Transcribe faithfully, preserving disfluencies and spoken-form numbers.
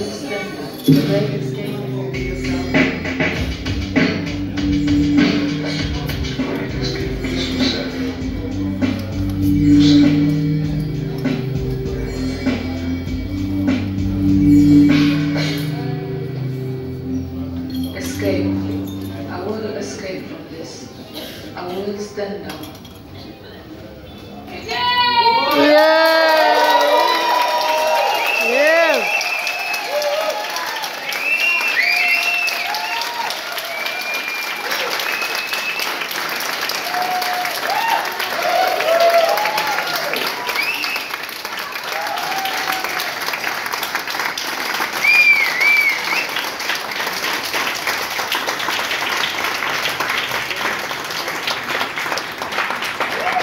extend that. The leg is gaining over yourself. Escape. I will escape from this. I will extend now.